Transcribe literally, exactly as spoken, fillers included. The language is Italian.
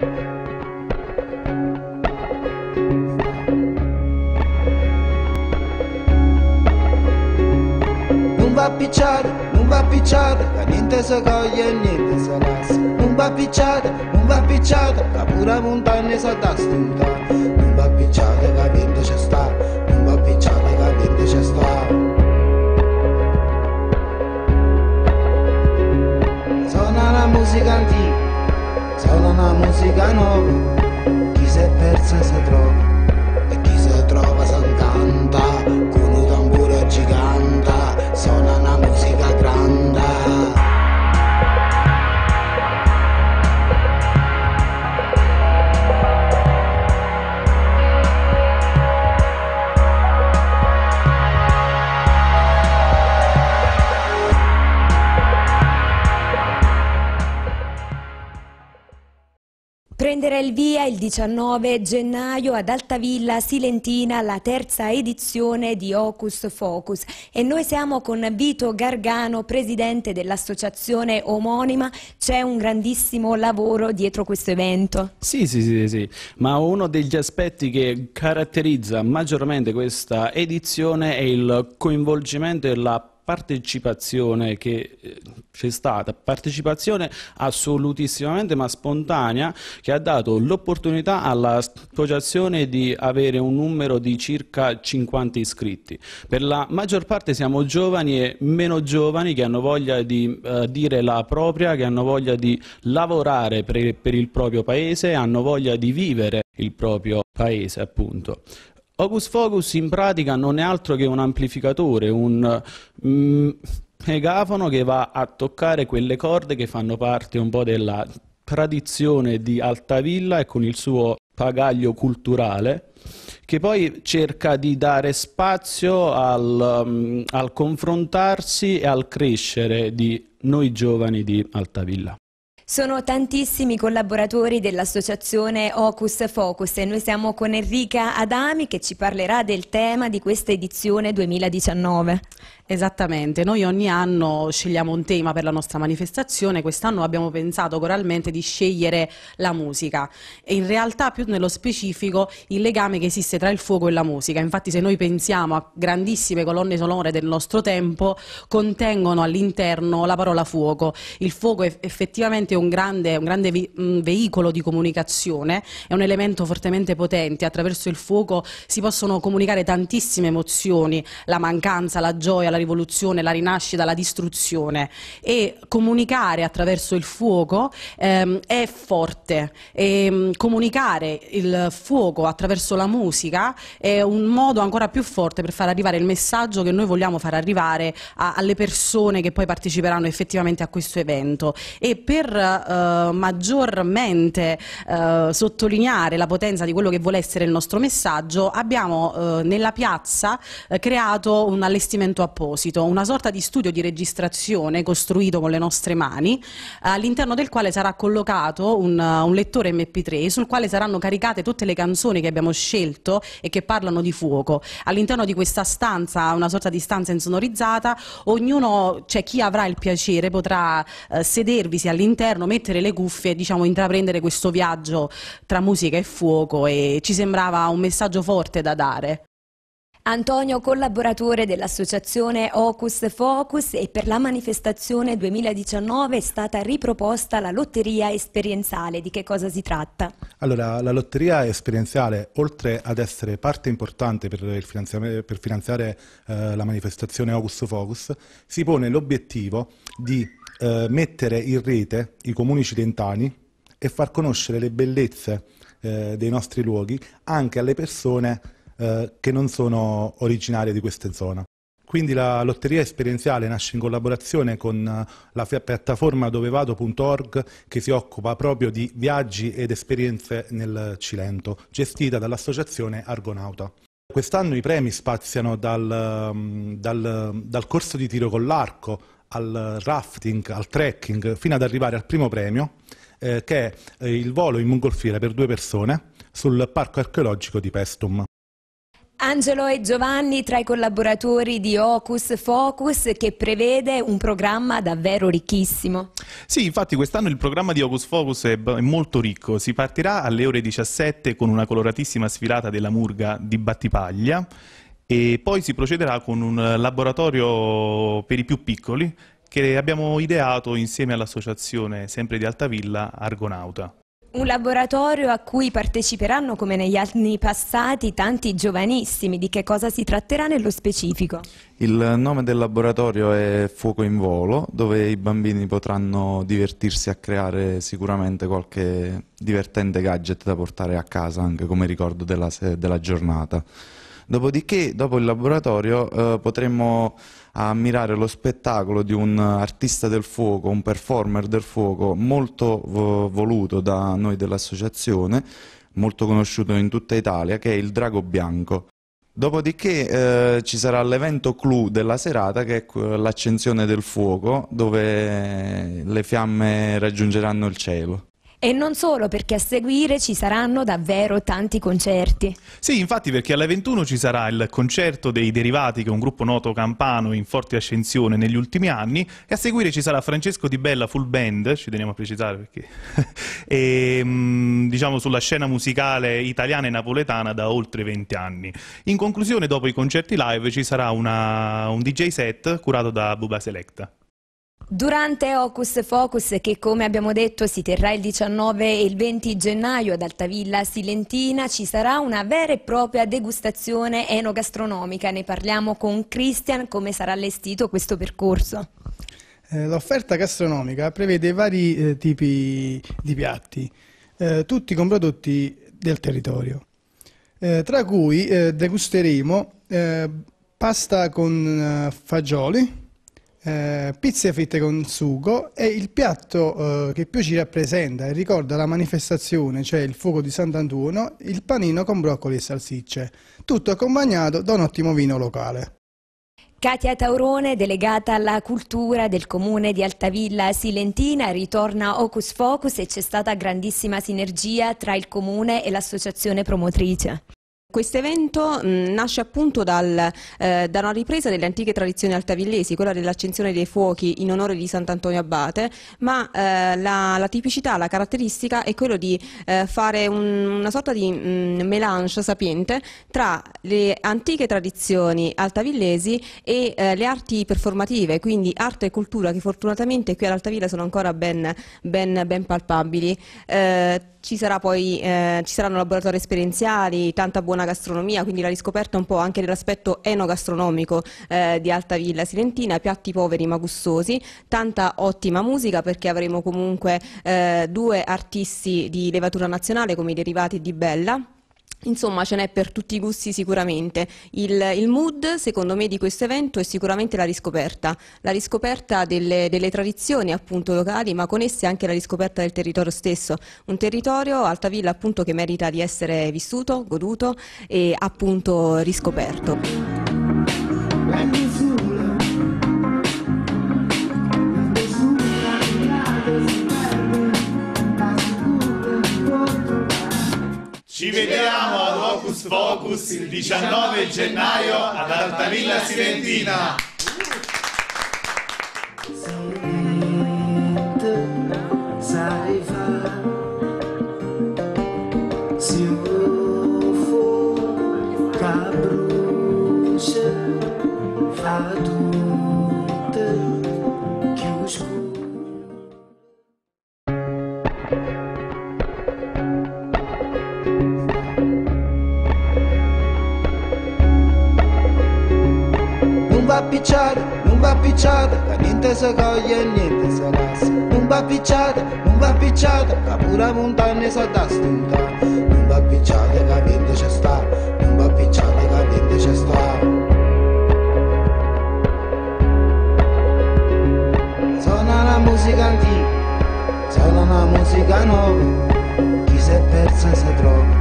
Non va a picciare, non va a picciare, che niente si coglie e niente si lascia. Non va a picciare, non va a picciare, che pure montagna si da stentare. Non va a picciare, che niente ci sta, non va a picciare, che niente ci sta. Suona una musica antica, suona una musica nuova, chi si è perso si trova. E chi si trova si incanta, con un tamburo gigante, suona una musica grande. Prenderà il via il diciannove gennaio ad Altavilla Silentina la terza edizione di Hocus Focus e noi siamo con Vito Gargano, presidente dell'associazione omonima. C'è un grandissimo lavoro dietro questo evento. Sì, sì, sì, sì, ma uno degli aspetti che caratterizza maggiormente questa edizione è il coinvolgimento e la partecipazione che c'è stata, partecipazione assolutissimamente ma spontanea, che ha dato l'opportunità all'associazione di avere un numero di circa cinquanta iscritti. Per la maggior parte siamo giovani e meno giovani che hanno voglia di uh, dire la propria, che hanno voglia di lavorare per, per il proprio paese, hanno voglia di vivere il proprio paese, appunto. Hocus Focus in pratica non è altro che un amplificatore, un mm, megafono che va a toccare quelle corde che fanno parte un po' della tradizione di Altavilla e con il suo bagaglio culturale, che poi cerca di dare spazio al, um, al confrontarsi e al crescere di noi giovani di Altavilla. Sono tantissimi collaboratori dell'associazione Hocus Focus e noi siamo con Enrica Adami che ci parlerà del tema di questa edizione duemiladiciannove. Esattamente, noi ogni anno scegliamo un tema per la nostra manifestazione. Quest'anno abbiamo pensato coralmente di scegliere la musica e in realtà più nello specifico il legame che esiste tra il fuoco e la musica. Infatti se noi pensiamo a grandissime colonne sonore del nostro tempo, contengono all'interno la parola fuoco. Il fuoco è effettivamente un grande, un grande ve veicolo di comunicazione, è un elemento fortemente potente. Attraverso il fuoco si possono comunicare tantissime emozioni, la mancanza, la gioia, la rivoluzione, la rinascita, la distruzione, e comunicare attraverso il fuoco ehm, è forte. E, comunicare il fuoco attraverso la musica è un modo ancora più forte per far arrivare il messaggio che noi vogliamo far arrivare a, alle persone che poi parteciperanno effettivamente a questo evento. E per eh, maggiormente eh, sottolineare la potenza di quello che vuole essere il nostro messaggio, abbiamo eh, nella piazza eh, creato un allestimento apposta, una sorta di studio di registrazione costruito con le nostre mani, all'interno del quale sarà collocato un, un lettore emme pi tre sul quale saranno caricate tutte le canzoni che abbiamo scelto e che parlano di fuoco. All'interno di questa stanza, una sorta di stanza insonorizzata, ognuno, cioè chi avrà il piacere, potrà eh, sedervisi all'interno, mettere le cuffie e diciamo intraprendere questo viaggio tra musica e fuoco, e ci sembrava un messaggio forte da dare. Antonio, collaboratore dell'associazione Hocus Focus, e per la manifestazione duemiladiciannove è stata riproposta la lotteria esperienziale. Di che cosa si tratta? Allora, la lotteria esperienziale, oltre ad essere parte importante per, il per finanziare eh, la manifestazione Hocus Focus, si pone l'obiettivo di eh, mettere in rete i comuni cilentani e far conoscere le bellezze eh, dei nostri luoghi anche alle persone che non sono originarie di queste zone. Quindi la lotteria esperienziale nasce in collaborazione con la piattaforma dovevado punto org, che si occupa proprio di viaggi ed esperienze nel Cilento, gestita dall'associazione Argonauta. Quest'anno i premi spaziano dal, dal, dal corso di tiro con l'arco al rafting, al trekking, fino ad arrivare al primo premio, eh, che è il volo in mongolfiera per due persone sul parco archeologico di Paestum. Angelo e Giovanni tra i collaboratori di Hocus Focus, che prevede un programma davvero ricchissimo. Sì, infatti quest'anno il programma di Hocus Focus è, è molto ricco. Si partirà alle ore diciassette con una coloratissima sfilata della Murga di Battipaglia e poi si procederà con un laboratorio per i più piccoli che abbiamo ideato insieme all'associazione sempre di Altavilla Argonauta. Un laboratorio a cui parteciperanno, come negli anni passati, tanti giovanissimi. Di che cosa si tratterà nello specifico? Il nome del laboratorio è Fuoco in Volo, dove i bambini potranno divertirsi a creare sicuramente qualche divertente gadget da portare a casa, anche come ricordo della, della giornata. Dopodiché, dopo il laboratorio, eh, potremo ammirare lo spettacolo di un artista del fuoco, un performer del fuoco molto vo voluto da noi dell'associazione, molto conosciuto in tutta Italia, che è il Drago Bianco. Dopodiché eh, ci sarà l'evento clou della serata, che è l'accensione del fuoco, dove le fiamme raggiungeranno il cielo. E non solo, perché a seguire ci saranno davvero tanti concerti. Sì, infatti, perché alle ventuno ci sarà il concerto dei Derivati, che è un gruppo noto campano in forte ascensione negli ultimi anni, e a seguire ci sarà Francesco Di Bella Full Band, ci teniamo a precisare perché, e, diciamo sulla scena musicale italiana e napoletana da oltre venti anni. In conclusione, dopo i concerti live, ci sarà una, un D J set curato da Buba Selecta. Durante Hocus Focus, che come abbiamo detto si terrà il diciannove e il venti gennaio ad Altavilla Silentina, ci sarà una vera e propria degustazione enogastronomica. Ne parliamo con Christian. Come sarà allestito questo percorso? Eh, l'offerta gastronomica prevede vari eh, tipi di piatti, eh, tutti con prodotti del territorio, eh, tra cui eh, degusteremo eh, pasta con eh, fagioli, Eh, pizze fritte con sugo e il piatto eh, che più ci rappresenta e ricorda la manifestazione, cioè il fuoco di Sant'Antuono, il panino con broccoli e salsicce, tutto accompagnato da un ottimo vino locale. Katia Taurone, delegata alla cultura del comune di Altavilla Silentina, ritorna a Hocus Focus e c'è stata grandissima sinergia tra il comune e l'associazione promotrice. Questo evento mh, nasce appunto dal, eh, da una ripresa delle antiche tradizioni altavillesi, quella dell'accensione dei fuochi in onore di Sant'Antonio Abate, ma eh, la, la tipicità, la caratteristica è quello di eh, fare un, una sorta di mh, mélange sapiente tra le antiche tradizioni altavillesi e eh, le arti performative, quindi arte e cultura che fortunatamente qui ad Altavilla sono ancora ben, ben, ben palpabili. Eh, Ci sarà poi, eh, ci saranno laboratori esperienziali, tanta buona gastronomia, quindi la riscoperta un po' anche dell'aspetto enogastronomico eh, di Altavilla Silentina, piatti poveri ma gustosi, tanta ottima musica perché avremo comunque eh, due artisti di levatura nazionale come i Derivati di Bella. Insomma, ce n'è per tutti i gusti sicuramente. Il, il mood, secondo me, di questo evento è sicuramente la riscoperta, la riscoperta delle, delle tradizioni appunto locali, ma con esse anche la riscoperta del territorio stesso. Un territorio, Altavilla, appunto, che merita di essere vissuto, goduto e appunto riscoperto. Ci vediamo ad Hocus Focus il diciannove gennaio ad Altavilla Silentina. Non va a picciare, non va a picciare, che niente si coglie e niente si lascia. Non va a picciare, non va a picciare, che pure montagna si da stuntare. Non va a picciare, che niente ci sta, non va a picciare, che niente ci sta. Suona la musica antica, suona la musica nuova, chi si è persa si trova.